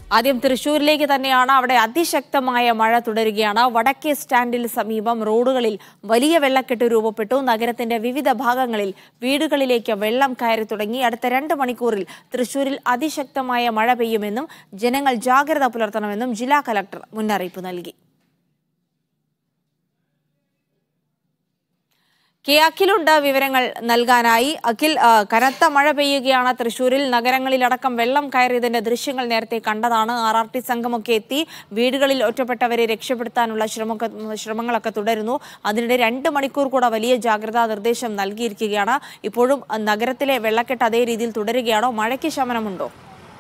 ആദ്യം തൃശ്ശൂരിലേക്ക് തന്നെയാണ്. അവിടെ അതിശക്തമായ മഴ തുടരുകയാണ്. വടക്കേ സ്റ്റാൻഡിൽ സമീപം റോഡുകളിൽ വലിയ വെള്ളക്കെട്ട് രൂപപ്പെട്ടു. നഗരത്തിന്റെ വിവിധ ഭാഗങ്ങളിൽ വീടുകളിലേക്ക് വെള്ളം കയറി തുടങ്ങി. അടുത്ത 2 മണിക്കൂറിൽ തൃശ്ശൂരിൽ അതിശക്തമായ മഴ പെയ്യുമെന്നും ജനങ്ങൾ ജാഗ്രത പുലർത്തണമെന്നും ജില്ലാ കലക്ടർ മുന്നറിയിപ്പ് നൽകി. കെ അഖിലുണ്ട് വിവരങ്ങൾ നൽകാനായി. അഖിൽ, കനത്ത മഴ പെയ്യുകയാണ് തൃശ്ശൂരിൽ. നഗരങ്ങളിലടക്കം വെള്ളം കയറിയതിന്റെ ദൃശ്യങ്ങൾ നേരത്തെ കണ്ടതാണ്. RRT സംഘമൊക്കെ എത്തി വീടുകളിൽ ഒറ്റപ്പെട്ടവരെ രക്ഷപ്പെടുത്താനുള്ള ശ്രമങ്ങളൊക്കെ തുടരുന്നു. അതിനിടെ 2 മണിക്കൂർ കൂടെ വലിയ ജാഗ്രതാ നിർദ്ദേശം നൽകിയിരിക്കുകയാണ്. ഇപ്പോഴും നഗരത്തിലെ വെള്ളക്കെട്ട് അതേ രീതിയിൽ തുടരുകയാണോ? മഴയ്ക്ക് ശമനമുണ്ടോ?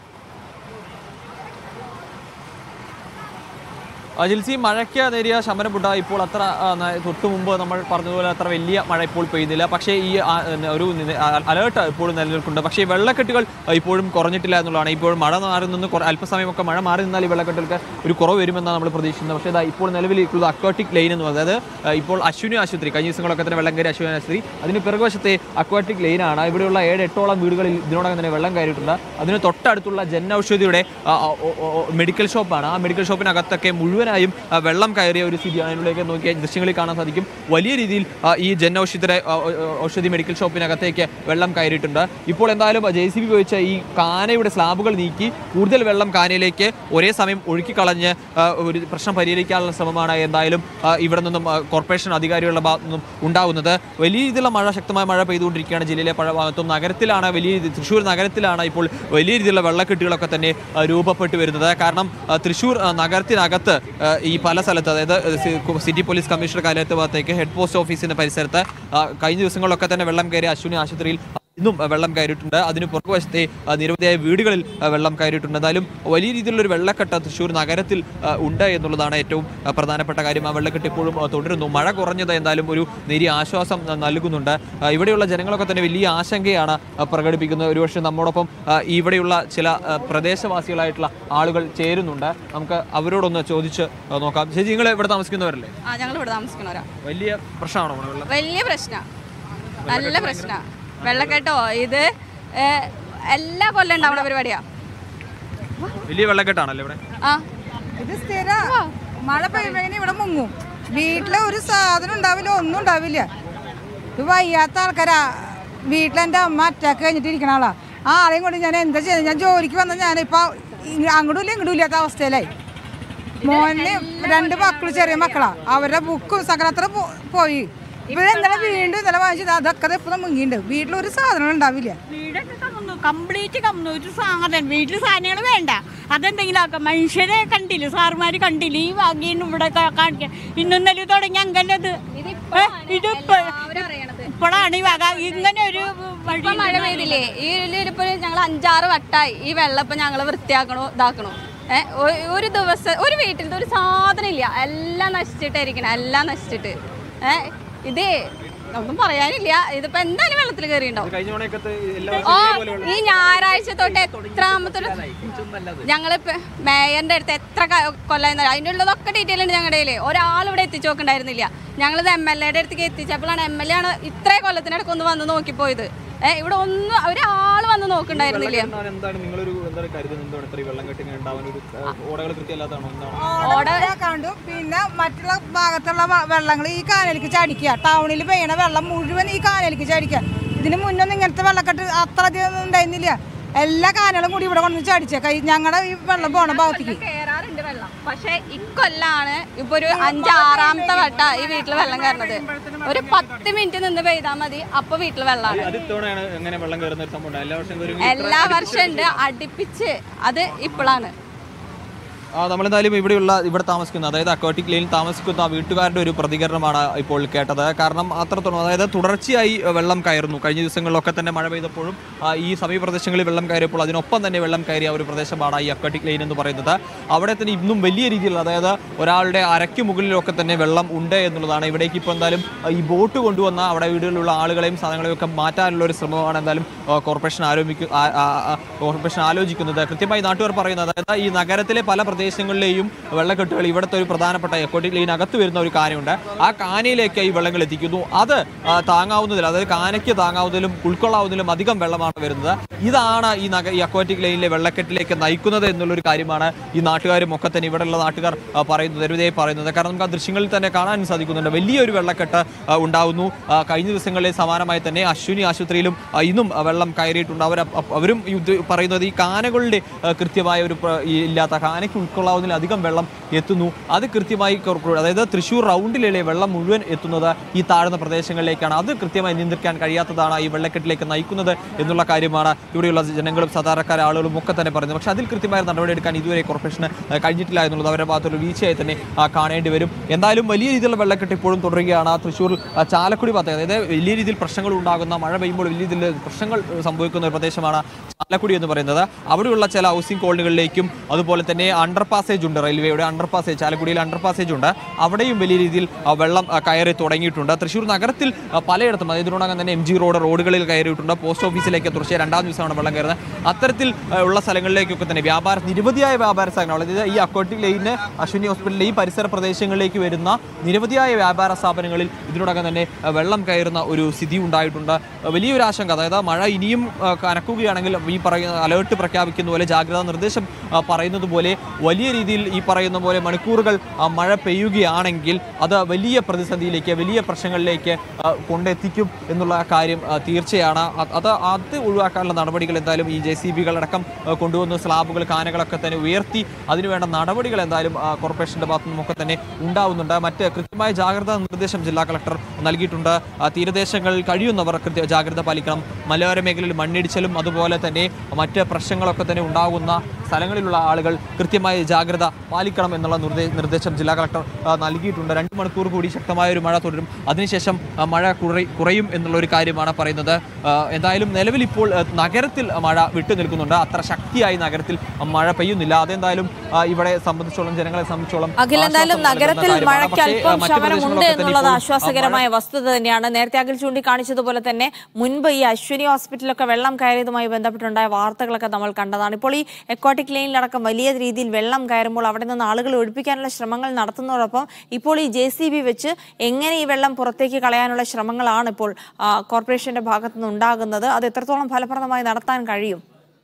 ജിൽസി, മഴയ്ക്ക് നേരിയ ശമനമുണ്ടായി. ഇപ്പോൾ അത്ര തൊട്ടു മുമ്പ് നമ്മൾ പറഞ്ഞതുപോലെ അത്ര വലിയ മഴ ഇപ്പോൾ പെയ്യുന്നില്ല. പക്ഷേ ഈ ഒരു അലേർട്ട് ഇപ്പോഴും നിലനിൽക്കുന്നുണ്ട്. പക്ഷേ ഈ വെള്ളക്കെട്ടുകൾ ഇപ്പോഴും കുറഞ്ഞിട്ടില്ല എന്നുള്ളതാണ്. ഇപ്പോഴും മഴ മാറി നിന്ന് അല്പസമയമൊക്കെ മഴ മാറി നിന്നാൽ ഈ വെള്ളക്കെട്ടുകൾക്ക് ഒരു കുറവ് വരുമെന്നാണ് നമ്മൾ പ്രതീക്ഷിക്കുന്നത്. പക്ഷേ ഇപ്പോൾ നിലവിലുള്ള അക്വാട്ടിക് ലൈൻ എന്ന് പറയുന്നത്, അതായത് ഇപ്പോൾ അശ്വിനി ആശുപത്രി, കഴിഞ്ഞ ദിവസങ്ങളൊക്കെ തന്നെ വെള്ളം കയറി അശ്വിനി ആശുപത്രി, അതിന് പിറകുവശത്തെ അക്വാട്ടിക് ലൈനാണ്. ഇവിടെയുള്ള 7-8ഓളം വീടുകളിൽ ഇതിനോടകം തന്നെ വെള്ളം കയറിയിട്ടുണ്ട്. അതിന് തൊട്ടടുത്തുള്ള ജൻ ഔഷധിയുടെ മെഡിക്കൽ ഷോപ്പാണ്. ആ മെഡിക്കൽ ഷോപ്പിനകത്തൊക്കെ മുഴുവനായും വെള്ളം കയറിയ ഒരു സ്ഥിതിയാണ്. അതിനുള്ളിലേക്ക് നോക്കിയ ദൃശ്യങ്ങളിൽ കാണാൻ സാധിക്കും. വലിയ രീതിയിൽ ഈ ജൻ ഔഷധി മെഡിക്കൽ ഷോപ്പിനകത്തേക്ക് വെള്ളം കയറിയിട്ടുണ്ട്. ഇപ്പോൾ എന്തായാലും JCB ഉപയോഗിച്ച ഈ കാനയുടെ സ്ലാബുകൾ നീക്കി കൂടുതൽ വെള്ളം കാനയിലേക്ക് ഒരേ സമയം ഒഴുക്കിക്കളഞ്ഞ് ഒരു പ്രശ്നം പരിഹരിക്കാനുള്ള ശ്രമമാണ് എന്തായാലും ഇവിടെ നിന്നും കോർപ്പറേഷൻ അധികാരികളുടെ ഭാഗത്തു നിന്നും ഉണ്ടാകുന്നത്. വലിയ രീതിയിലുള്ള മഴ, ശക്തമായ മഴ പെയ്തുകൊണ്ടിരിക്കുകയാണ് ജില്ലയിലെ പല ഭാഗത്തും. നഗരത്തിലാണ് തൃശ്ശൂർ നഗരത്തിലാണ് ഇപ്പോൾ വലിയ രീതിയിലുള്ള വെള്ളക്കെട്ടുകളൊക്കെ തന്നെ രൂപപ്പെട്ടു വരുന്നത്. കാരണം തൃശ്ശൂർ നഗരത്തിനകത്ത് ഈ പല സ്ഥലത്ത്, അതായത് സിറ്റി പോലീസ് കമ്മീഷണർ കാര്യാലയത്തെ ഭാഗത്തേക്ക് ഹെഡ് പോസ്റ്റ് ഓഫീസിന്റെ പരിസരത്ത് കഴിഞ്ഞ ദിവസങ്ങളിലൊക്കെ തന്നെ വെള്ളം കയറി അശ്വിനി ആശുപത്രിയിൽ ഇന്നും വെള്ളം കയറിയിട്ടുണ്ട്. അതിന് പുറകുവശത്തെ നിരവധിയായ വീടുകളിൽ വെള്ളം കയറിയിട്ടുണ്ട്. എന്തായാലും വലിയ രീതിയിലുള്ളൊരു വെള്ളക്കെട്ട് തൃശ്ശൂർ നഗരത്തിൽ ഉണ്ട് എന്നുള്ളതാണ് ഏറ്റവും പ്രധാനപ്പെട്ട കാര്യം. ആ വെള്ളക്കെട്ട് ഇപ്പോഴും തുടരുന്നു. മഴ കുറഞ്ഞത് എന്തായാലും ഒരു നേരിയ ആശ്വാസം നൽകുന്നുണ്ട്. ഇവിടെയുള്ള ജനങ്ങളൊക്കെ തന്നെ വലിയ ആശങ്കയാണ് പ്രകടിപ്പിക്കുന്നത്. ഒരുപക്ഷെ നമ്മോടൊപ്പം ഇവിടെയുള്ള ചില പ്രദേശവാസികളായിട്ടുള്ള ആളുകൾ ചേരുന്നുണ്ട്. നമുക്ക് അവരോടൊന്ന് ചോദിച്ച് നോക്കാം. ചേച്ചി, നിങ്ങൾ ഇവിടെ താമസിക്കുന്നവരല്ലേ? ഞങ്ങൾ ഇവിടെ താമസിക്കുന്നവരാ. വലിയ പ്രശ്നമാണോ? വലിയ പ്രശ്നം, നല്ല പ്രശ്നം. വെള്ളക്കെട്ടോ ഇത് എല്ലാ കൊല്ലം ഉണ്ടാവുന്ന പരിപാടിയാ. വലിയ വെള്ളക്കെട്ടാണല്ലോ ഇവിടെ. ഇത് സ്ഥിര മഴ പെയ്യുമ്പോഴേ ഇവിടെ മുങ്ങും. വീട്ടിലെ ഒരു സാധനം ഉണ്ടാവില്ല, ഒന്നും ഉണ്ടാവില്ല. ഇത് വയ്യാത്ത ആൾക്കാരാ. വീട്ടിലെൻ്റെ അമ്മ അറ്റാക്ക് കഴിഞ്ഞിട്ട് ഇരിക്കണ ആളാ. ആ ആളെയും കൊണ്ട് ഞാൻ എന്താ ചെയ്യുന്നത്? ഞാൻ ജോലിക്ക് വന്ന ഞാനിപ്പോൾ അങ്ങോട്ടും ഇല്ല ഇങ്ങോട്ടും ഇല്ലാത്ത അവസ്ഥയിലായി. മോന് 2 മക്കൾ, ചെറിയ മക്കളാ. അവരുടെ ബുക്കും സകലത്ര പോയി. ഇവിടെ ഇന്നലെ വീണ്ടും ഇന്നലെ വാങ്ങിച്ചത് അതൊക്കെ എപ്പോഴും മുങ്ങിണ്ട്. വീട്ടിലൊരു സാധനം ഉണ്ടാവില്ല. വീടൊക്കെ കമ്മുന്നു, കംപ്ലീറ്റ് കമ്മുന്നു. ഒരു സാധനം വീട്ടിൽ സാധനങ്ങൾ വേണ്ട. അതെന്തെങ്കിലും ആക്കാം. മനുഷ്യരെ കണ്ടില്ല, സാറുമാർ കണ്ടില്ല. ഈ വാങ്ങിയും ഇവിടെ കാണിക്കാൻ ഇന്നലെ തുടങ്ങി അങ്ങനത് ഇപ്പോഴാണ് ഈ വക ഇങ്ങനെ ഒരു മഴ പെയ്തില്ലേ. ഈ ഞങ്ങൾ 5-6 വട്ടായി ഈ വെള്ളം ഇപ്പം ഞങ്ങൾ വൃത്തിയാക്കണോ ഇതാക്കണോ. ഒരു ദിവസം ഒരു വീട്ടിൽ ഒരു സാധനം ഇല്ല. എല്ലാം നശിച്ചിട്ടായിരിക്കണം, എല്ലാം നശിച്ചിട്ട്. ഇതേ ഒന്നും പറയാനില്ല. ഇതിപ്പോ എന്തായാലും വെള്ളത്തിൽ കയറിയിട്ടുണ്ടാവും. ഈ ഞായറാഴ്ച തൊട്ട് എത്രാമത്തെ ഞങ്ങളിപ്പോ മേയറിന്റെ അടുത്ത് എത്ര കൊല്ലം അതിൻ്റെ ഉള്ളതൊക്കെ ഡീറ്റെയിൽ ഉണ്ട് ഞങ്ങളുടെ കയ്യിൽ. ഒരാൾ ഇവിടെ എത്തിച്ചു നോക്കണ്ടായിരുന്നില്ല. ഞങ്ങളിത് MLA-യുടെ അടുത്തേക്ക് എത്തിച്ചപ്പോഴാണ് MLA ആണ് ഇത്ര കൊല്ലത്തിനടക്ക് ഒന്ന് വന്ന് നോക്കിപ്പോയത്. ഇവിടെ ഒന്നും ഒരാൾ വന്ന് നോക്കണ്ടായിരുന്നില്ല. കണ്ടു. പിന്നെ മറ്റുള്ള ഭാഗത്തുള്ള വെള്ളങ്ങൾ ഈ കാനലിക്ക് ചടിക്കുക. ടൗണിൽ പെയ്യണ വെള്ളം മുഴുവൻ ഈ കാനലിക്ക് ചടിക്കുക. ഇതിന് മുന്നൊന്നും ഇങ്ങനത്തെ വെള്ളക്കെട്ട് അത്ര അധികം ഉണ്ടായിരുന്നില്ല. എല്ലാ കാനലും കൂടി ഇവിടെ കൊണ്ടു ചടിച്ചേക്ക ഞങ്ങളുടെ ഈ വെള്ളം പോണ ഭാഗത്തേക്ക്. പക്ഷെ ഇക്കൊല്ലാണ് ഇപ്പൊ ഒരു 5-6ാമത്തെ വട്ട ഈ വീട്ടിൽ വെള്ളം കയറുന്നത്. ഒരു 10 മിനിറ്റ് നിന്ന് പെയ്താൽ മതി, അപ്പൊ വീട്ടിൽ വെള്ളമാണ്. എല്ലാ വർഷം ഉണ്ട് അടുപ്പിച്ച്. അത് ഇപ്പോഴാണ്. നമ്മളെന്തായാലും ഇവിടെ താമസിക്കുന്ന, അതായത് അക്വാട്ടിക് ലൈനിൽ താമസിക്കുന്ന വീട്ടുകാരുടെ ഒരു പ്രതികരണമാണ് ഇപ്പോൾ കേട്ടത്. കാരണം അത്രത്തോളം, അതായത് തുടർച്ചയായി വെള്ളം കയറുന്നു. കഴിഞ്ഞ ദിവസങ്ങളിലൊക്കെ തന്നെ മഴ പെയ്തപ്പോഴും ഈ സമീപ പ്രദേശങ്ങളിൽ വെള്ളം കയറിയപ്പോൾ അതിനൊപ്പം തന്നെ വെള്ളം കയറിയ ഒരു പ്രദേശമാണ് ഈ അക്വാട്ടിക് ലൈൻ എന്ന് പറയുന്നത്. അവിടെ തന്നെ ഇന്നും വലിയ രീതിയിൽ, അതായത് ഒരാളുടെ അരയ്ക്ക് മുകളിലൊക്കെ തന്നെ വെള്ളം ഉണ്ട് എന്നുള്ളതാണ്. ഇവിടേക്ക് ഇപ്പോൾ എന്തായാലും ഈ ബോട്ട് കൊണ്ടുവന്ന അവിടെ വീടുകളിലുള്ള ആളുകളെയും സാധനങ്ങളെയും ഒക്കെ മാറ്റാനുള്ള ഒരു ശ്രമമാണ് എന്തായാലും കോർപ്പറേഷൻ ആലോചിക്കുന്നത്. കൃത്യമായി നാട്ടുകാർ പറയുന്നത്, അതായത് ഈ നഗരത്തിലെ പല പ്രദേശങ്ങളിലെയും വെള്ളക്കെട്ടുകൾ ഇവിടുത്തെ ഒരു പ്രധാനപ്പെട്ട എക്കോട്ടിക് ലൈനകത്ത് വരുന്ന ഒരു കാനയുണ്ട്. ആ കാനയിലേക്ക് ഈ വെള്ളങ്ങൾ എത്തിക്കുന്നു. അത് താങ്ങാവുന്നതിൽ, അതായത് കാനയ്ക്ക് താങ്ങാവുന്നതിലും ഉൾക്കൊള്ളാവുന്നതിലും അധികം വെള്ളമാണ് വരുന്നത്. ഇതാണ് ഈ അക്വാറ്റിക് ലൈനിലെ വെള്ളക്കെട്ടിലേക്ക് നയിക്കുന്നത് എന്നുള്ളൊരു കാര്യമാണ് ഈ നാട്ടുകാരും ഒക്കെ തന്നെ ഇവിടെയുള്ള നാട്ടുകാർ പറയുന്നത്. കാരണം നമുക്ക് ആ ദൃശ്യങ്ങളിൽ തന്നെ കാണാൻ സാധിക്കുന്നുണ്ട്. വലിയൊരു വെള്ളക്കെട്ട് ഉണ്ടാവുന്നു. കഴിഞ്ഞ ദിവസങ്ങളിൽ സമാനമായി തന്നെ അശ്വിനി ആശുപത്രിയിലും ഇന്നും വെള്ളം കയറിയിട്ടുണ്ട്. അവരും പറയുന്നത് ഈ കാനകളുടെ കൃത്യമായ ഒരു ഇല്ലാത്ത, കാനയ്ക്ക് ഉൾക്കൊള്ളാവുന്നതിലധികം വെള്ളം എത്തുന്നു. അത് കൃത്യമായി, അതായത് തൃശ്ശൂർ റൗണ്ടിലെ വെള്ളം മുഴുവൻ എത്തുന്നത് ഈ താഴ്ന്ന പ്രദേശങ്ങളിലേക്കാണ്. അത് കൃത്യമായി നിയന്ത്രിക്കാൻ കഴിയാത്തതാണ് ഈ വെള്ളക്കെട്ടിലേക്ക് നയിക്കുന്നത് എന്നുള്ള കാര്യമാണ് ഇവിടെയുള്ള ജനങ്ങളും സാധാരണക്കാരെ ആളുകളും ഒക്കെ തന്നെ പറയുന്നത്. പക്ഷേ അതിൽ കൃത്യമായ നടപടിയെടുക്കാൻ ഇതുവരെ കോർപ്പറേഷന് കഴിഞ്ഞിട്ടില്ല എന്നുള്ളത് അവരുടെ ഭാഗത്തൊരു വീഴ്ചയായി തന്നെ കാണേണ്ടി വരും. എന്തായാലും വലിയ രീതിയിലുള്ള വെള്ളക്കെട്ട് ഇപ്പോഴും തുടരുകയാണ്. തൃശ്ശൂർ ചാലക്കുടി ഭാഗത്ത്, അതായത് വലിയ രീതിയിൽ പ്രശ്നങ്ങൾ ഉണ്ടാകുന്ന, മഴ പെയ്യുമ്പോൾ വലിയ രീതിയിൽ പ്രശ്നങ്ങൾ സംഭവിക്കുന്ന ഒരു പ്രദേശമാണ് ചാലക്കുടി എന്ന് പറയുന്നത്. അവിടെയുള്ള ചില ഹൗസിംഗ് കോളനികളിലേക്കും അതുപോലെ തന്നെ അണ്ടർ പാസേജ് ഉണ്ട്, റെയിൽവേയുടെ അണ്ടർ പാസേജ്, ചാലക്കുടിയിൽ അണ്ടർ പാസേജ് ഉണ്ട്. അവിടെയും വലിയ രീതിയിൽ വെള്ളം കയറി തുടങ്ങിയിട്ടുണ്ട്. തൃശ്ശൂർ നഗരത്തിൽ പലയിടത്തും, അതായത് ഇതിനോടകം തന്നെ MG റോഡുകളിൽ കയറിയിട്ടുണ്ട്. പോസ്റ്റ് ഓഫീസിലേക്ക് തുടർച്ചയായി രണ്ടാം ദിവസമാണ് വെള്ളം കയറുന്നത്. അത്തരത്തിൽ ഉള്ള സ്ഥലങ്ങളിലേക്കൊക്കെ തന്നെ നിരവധിയായ വ്യാപാര സ്ഥാപനങ്ങൾ, അതായത് ഈ അക്വാറ്റിക് ലൈനിന് അശ്വിനി ഹോസ്പിറ്റലിലെ ഈ പരിസര പ്രദേശങ്ങളിലേക്ക് വരുന്ന നിരവധിയായ വ്യാപാര സ്ഥാപനങ്ങളിൽ ഇതിനോടകം തന്നെ വെള്ളം കയറുന്ന ഒരു സ്ഥിതി ഉണ്ടായിട്ടുണ്ട്. വലിയൊരു ആശങ്ക, അതായത് മഴ ഇനിയും കനക്കുകയാണെങ്കിൽ ഈ പറയുന്ന അലേർട്ട് പ്രഖ്യാപിക്കുന്ന പോലെ, ജാഗ്രതാ നിർദ്ദേശം പറയുന്നത് പോലെ വലിയ രീതിയിൽ ഈ പറയുന്ന പോലെ മണിക്കൂറുകൾ മഴ പെയ്യുകയാണെങ്കിൽ അത് വലിയ പ്രതിസന്ധിയിലേക്ക്, വലിയ പ്രശ്നങ്ങളിലേക്ക് കൊണ്ടെത്തിക്കും എന്നുള്ള കാര്യം തീർച്ചയാണ്. അത് ഒഴിവാക്കാനുള്ള നടപടികൾ എന്തായാലും ഈ JCB-കളടക്കം കൊണ്ടുവന്ന് സ്ലാബുകൾ, കാനകളൊക്കെ തന്നെ ഉയർത്തി അതിനുവേണ്ട നടപടികൾ എന്തായാലും കോർപ്പറേഷന്റെ ഭാഗത്തു നിന്നൊക്കെ തന്നെ ഉണ്ടാവുന്നുണ്ട്. മറ്റ് കൃത്യമായ ജാഗ്രതാ നിർദ്ദേശം ജില്ലാ കളക്ടർ നൽകിയിട്ടുണ്ട്. തീരദേശങ്ങളിൽ കഴിയുന്നവർ ജാഗ്രത പാലിക്കണം. മലയോര മേഖലയിൽ മണ്ണിടിച്ചിലും അതുപോലെ തന്നെ മറ്റ് പ്രശ്നങ്ങളൊക്കെ തന്നെ ഉണ്ടാകുന്ന സ്ഥലങ്ങളിലുള്ള ആളുകൾ കൃത്യമായ ജാഗ്രത പാലിക്കണം എന്നുള്ള നിർദ്ദേശം ജില്ലാ കളക്ടർ നൽകിയിട്ടുണ്ട്. 2 മണിക്കൂർ കൂടി ശക്തമായ ഒരു മഴ തുടരും. അതിനുശേഷം മഴ കുറയും എന്നുള്ള ഒരു കാര്യമാണ് പറയുന്നത്. എന്തായാലും നിലവിൽ ഇപ്പോൾ നഗരത്തിൽ മഴ വിട്ടു നിൽക്കുന്നുണ്ട്. അത്ര ശക്തിയായി നഗരത്തിൽ മഴ പെയ്യുന്നില്ല. അതെന്തായാലും ഇവിടെ സംബന്ധിച്ചോളം, ജനങ്ങളെ സംബന്ധിച്ചോളം എന്തായാലും നഗരത്തിൽ മഴയ്ക്ക് അല്പം ശമനമുണ്ട് എന്നുള്ളത് ആശ്വാസകരമായ വസ്തുത തന്നെയാണ്. നേരത്തെ അഖിൽ ചൂണ്ടിക്കാണിച്ചതുപോലെ തന്നെ മുൻപ് ഈ അശ്വിനി ഹോസ്പിറ്റലൊക്കെ വെള്ളം കയറിയതുമായി ബന്ധപ്പെട്ടുണ്ടായ വാർത്തകളൊക്കെ നമ്മൾ കണ്ടതാണ്. ഇപ്പോൾ ഈ അക്വാറ്റിക് ലൈനിലടക്കം വലിയ രീതിയിൽ വെള്ളം കയറുമ്പോൾ അവിടെ നിന്ന് ആളുകൾ ഒഴിപ്പിക്കാനുള്ള ശ്രമങ്ങൾ നടത്തുന്നതോടൊപ്പം ഇപ്പോൾ ഈ JCB വെച്ച് എങ്ങനെ ഈ വെള്ളം പുറത്തേക്ക് കളയാനുള്ള ശ്രമങ്ങളാണ് ഇപ്പോൾ കോർപ്പറേഷന്റെ ഭാഗത്തുനിന്ന് ഉണ്ടാകുന്നത്. അത് എത്രത്തോളം ഫലപ്രദമായി നടത്താൻ കഴിയും?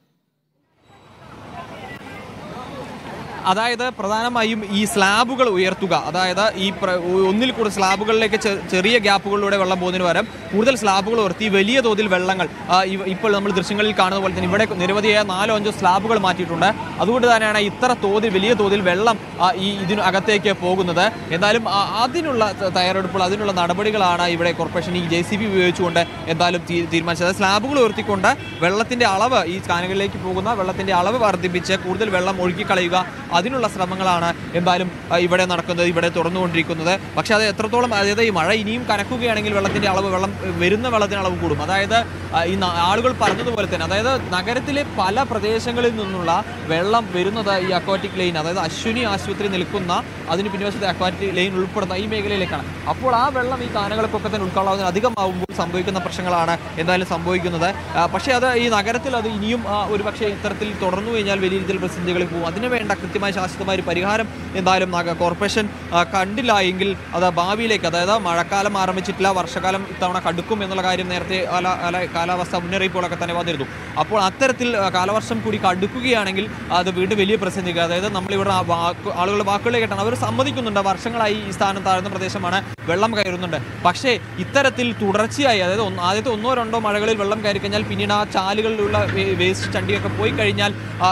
അതായത് പ്രധാനമായും ഈ സ്ലാബുകൾ ഉയർത്തുക, അതായത് ഈ ഒന്നിൽ കൂടുതൽ സ്ലാബുകളിലേക്ക് ചെറിയ ഗ്യാപ്പുകളിലൂടെ വെള്ളം പോകുന്നതിന് പകരം കൂടുതൽ സ്ലാബുകൾ ഉയർത്തി വലിയ തോതിൽ വെള്ളങ്ങൾ, ഇപ്പോൾ നമ്മൾ ദൃശ്യങ്ങളിൽ കാണുന്ന പോലെ തന്നെ ഇവിടെ നിരവധിയായ 4-5 സ്ലാബുകൾ മാറ്റിയിട്ടുണ്ട്. അതുകൊണ്ട് തന്നെയാണ് ഇത്ര തോതിൽ, വലിയ തോതിൽ വെള്ളം ഇതിനകത്തേക്ക് പോകുന്നത്. എന്തായാലും അതിനുള്ള തയ്യാറെടുപ്പുകൾ, അതിനുള്ള നടപടികളാണ് ഇവിടെ കോർപ്പറേഷൻ ഈ JCB ഉപയോഗിച്ചുകൊണ്ട് എന്തായാലും തീരുമാനിച്ചത്. സ്ലാബുകൾ ഉയർത്തിക്കൊണ്ട് വെള്ളത്തിന്റെ അളവ്, ഈ കാനകളിലേക്ക് പോകുന്ന വെള്ളത്തിന്റെ അളവ് വർദ്ധിപ്പിച്ച് കൂടുതൽ വെള്ളം ഒഴുക്കിക്കളയുക, അതിനുള്ള ശ്രമങ്ങളാണ് എന്തായാലും ഇവിടെ നടക്കുന്നത്, ഇവിടെ തുറന്നുകൊണ്ടിരിക്കുന്നത്. പക്ഷേ അത് എത്രത്തോളം, അതായത് ഈ മഴ ഇനിയും കനക്കുകയാണെങ്കിൽ വെള്ളത്തിന്റെ അളവ്, വരുന്ന വെള്ളത്തിന് അളവ് കൂടും. അതായത് ഈ ആളുകൾ പറഞ്ഞതുപോലെ തന്നെ, അതായത് നഗരത്തിലെ പല പ്രദേശങ്ങളിൽ നിന്നുള്ള വെള്ളം വരുന്നത് ഈ അക്വാറ്റിക് ലൈൻ, അതായത് അശ്വിനി ആശുപത്രി നിൽക്കുന്ന അതിന് പിൻവശത്തെ അക്വാറ്റിക് ലൈൻ ഉൾപ്പെടുന്ന ഈ മേഖലയിലേക്കാണ്. അപ്പോൾ ആ വെള്ളം ഈ കാനകൾക്കൊക്കെ തന്നെ ഉൾക്കൊള്ളാവുന്ന അധികമാവുമ്പോൾ സംഭവിക്കുന്ന പ്രശ്നങ്ങളാണ് എന്തായാലും സംഭവിക്കുന്നത്. പക്ഷേ അത് ഈ നഗരത്തിൽ അത് ഇനിയും ഒരുപക്ഷെ ഇത്തരത്തിൽ തുടർന്നു കഴിഞ്ഞാൽ വലിയ രീതിയിൽ പ്രതിസന്ധികളിൽ പോകും. അതിന് വേണ്ട കൃത്യമായ ശാശ്വതമായ ഒരു പരിഹാരം എന്തായാലും കോർപ്പറേഷൻ കണ്ടില്ല എങ്കിൽ അത് ഭാവിയിലേക്ക്, അതായത് മഴക്കാലം ആരംഭിച്ചിട്ടില്ല, വർഷകാലം ഇത്തവണ കടുക്കും എന്നുള്ള കാര്യം നേരത്തെ കാലാവസ്ഥ മുന്നറിയിപ്പുകളൊക്കെ തന്നെ വന്നിരുന്നു. അപ്പോൾ അത്തരത്തിൽ കാലവർഷം കൂടി കടുക്കുകയാണെങ്കിൽ അത് വീണ്ടും വലിയ പ്രതിസന്ധി, അതായത് നമ്മളിവിടെ ആളുകളുടെ വാക്കുകളെ കേട്ടാണ് അവർ സമ്മതിക്കുന്നുണ്ട്, വർഷങ്ങളായി ഈ സ്ഥാനം താഴ്ന്ന പ്രദേശമാണ്, വെള്ളം കയറുന്നുണ്ട്. പക്ഷേ ഇത്തരത്തിൽ തുടർച്ചയായി, അതായത് ആദ്യത്തെ 1-2 മഴകളിൽ വെള്ളം കയറി കഴിഞ്ഞാൽ പിന്നീട് ആ ചാലുകളിലുള്ള വേസ്റ്റ് ചണ്ടിയൊക്കെ പോയി കഴിഞ്ഞാൽ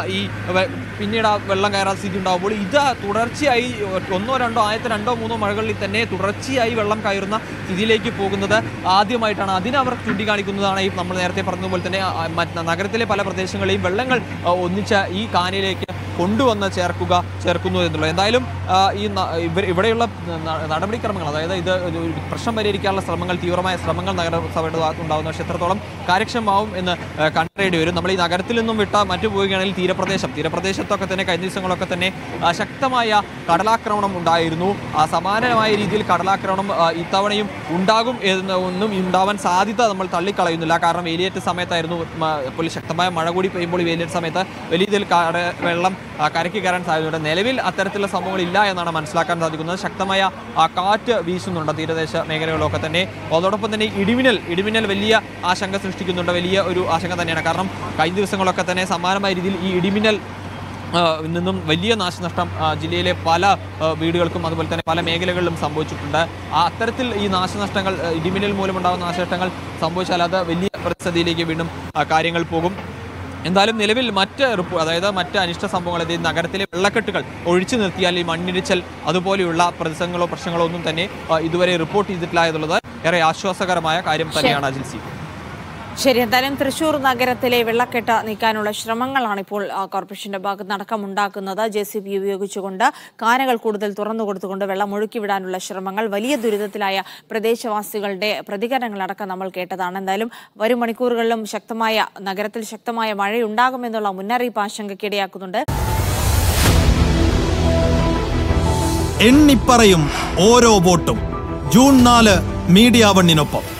പിന്നീട് ആ വെള്ളം കയറാൻ സ്ഥിതി ഉണ്ടാകുമ്പോൾ ഇത് തുടർച്ചയായി 1-2 ആദ്യത്തെ 2-3 മഴകളിൽ തന്നെ തുടർച്ചയായി വെള്ളം കയറുന്ന സ്ഥിതിയിലേക്ക് പോകുന്നത് ആദ്യമായിട്ടാണ്. അതിനവർ ചൂണ്ടിക്കാണിക്കുന്നതാണ് ഈ നമ്മൾ നേരത്തെ പറഞ്ഞതുപോലെ തന്നെ നഗരത്തിലെ പല പ്രദേശങ്ങളെയും വെള്ളങ്ങൾ ഒന്നിച്ച ഈ കാനയിലേക്ക് കൊണ്ടുവന്ന് ചേർക്കുന്നു എന്നുള്ളത്. എന്തായാലും ഇവിടെയുള്ള നടപടിക്രമങ്ങൾ, അതായത് ഇത് പ്രശ്നം പരിഹരിക്കാനുള്ള ശ്രമങ്ങൾ, തീവ്രമായ ശ്രമങ്ങൾ നഗരസഭയുടെ ഭാഗത്തുണ്ടാകുന്ന, പക്ഷേ എത്രത്തോളം കാര്യക്ഷമമാവും എന്ന് കണ്ടറിയേണ്ടി വരും. നമ്മൾ ഈ നഗരത്തിൽ നിന്നും വിട്ട മറ്റു പോവുകയാണെങ്കിൽ തീരപ്രദേശത്തൊക്കെ തന്നെ കഴിഞ്ഞ ദിവസങ്ങളൊക്കെ തന്നെ ശക്തമായ കടലാക്രമണം ഉണ്ടായിരുന്നു. സമാനമായ രീതിയിൽ കടലാക്രമണം ഇത്തവണയും ഉണ്ടാകും എന്നൊന്നും ഉണ്ടാവാൻ സാധ്യത നമ്മൾ തള്ളിക്കളയുന്നില്ല. കാരണം വേലിയേറ്റ സമയത്തായിരുന്നു, ഇപ്പോൾ ശക്തമായ മഴ കൂടി പെയ്യുമ്പോൾ വേലിയേറ്റ സമയത്ത് വലിയ രീതിയിൽ വെള്ളം കരയ്ക്ക് കയറാൻ സാധ്യതയുണ്ട്. നിലവിൽ അത്തരത്തിലുള്ള സംഭവങ്ങൾ ഇല്ല എന്നാണ് മനസ്സിലാക്കാൻ സാധിക്കുന്നത്. ശക്തമായ കാറ്റ് വീശുന്നുണ്ട് തീരദേശ മേഖലകളൊക്കെ തന്നെ. അതോടൊപ്പം തന്നെ ഇടിമിന്നൽ വലിയ ആശങ്ക സൃഷ്ടിക്കുന്നുണ്ട്. വലിയ ഒരു ആശങ്ക തന്നെയാണ്. കാരണം കഴിഞ്ഞ ദിവസങ്ങളൊക്കെ തന്നെ സമാനമായ രീതിയിൽ ഈ ഇടിമിന്നൽ നിന്നും വലിയ നാശനഷ്ടം ജില്ലയിലെ പല വീടുകൾക്കും അതുപോലെ തന്നെ പല മേഖലകളിലും സംഭവിച്ചിട്ടുണ്ട്. അത്തരത്തിൽ ഈ നാശനഷ്ടങ്ങൾ ഇടിമിന്നൽ മൂലമുണ്ടാകുന്ന നാശനഷ്ടങ്ങൾ സംഭവിച്ചാൽ അത് വലിയ പ്രതിസന്ധിയിലേക്ക് വീണ്ടും കാര്യങ്ങൾ പോകും. എന്തായാലും നിലവിൽ അതായത് മറ്റ് അനിഷ്ട സംഭവങ്ങൾ, അതായത് നഗരത്തിലെ വെള്ളക്കെട്ടുകൾ ഒഴിച്ചു നിർത്തിയാൽ ഈ മണ്ണിടിച്ചൽ അതുപോലെയുള്ള പ്രശ്നങ്ങളോ ഒന്നും തന്നെ ഇതുവരെ റിപ്പോർട്ട് ചെയ്തിട്ടില്ല എന്നുള്ളത് ഏറെ ആശ്വാസകരമായ കാര്യം തന്നെയാണ് അജിൽസി. ശരി, എന്തായാലും തൃശൂർ നഗരത്തിലെ വെള്ളക്കെട്ട് നീക്കാനുള്ള ശ്രമങ്ങളാണ് ഇപ്പോൾ കോർപ്പറേഷന്റെ ഭാഗത്ത് നടക്കമുണ്ടാക്കുന്നത്. JCB ഉപയോഗിച്ചുകൊണ്ട് കാനകൾ കൂടുതൽ തുറന്നു കൊടുത്തുകൊണ്ട് വെള്ളം ഒഴുക്കിവിടാനുള്ള ശ്രമങ്ങൾ. വലിയ ദുരിതത്തിലായ പ്രദേശവാസികളുടെ പ്രതികരണങ്ങളടക്കം നമ്മൾ കേട്ടതാണ്. എന്തായാലും വരും മണിക്കൂറുകളിലും നഗരത്തിൽ ശക്തമായ മഴയുണ്ടാകുമെന്നുള്ള മുന്നറിയിപ്പ് ആശങ്കയ്ക്കിടയാക്കുന്നുണ്ട്. എണ്ണിപ്പറയും ഓരോ വോട്ടും. June 4 media 1-നൊപ്പം.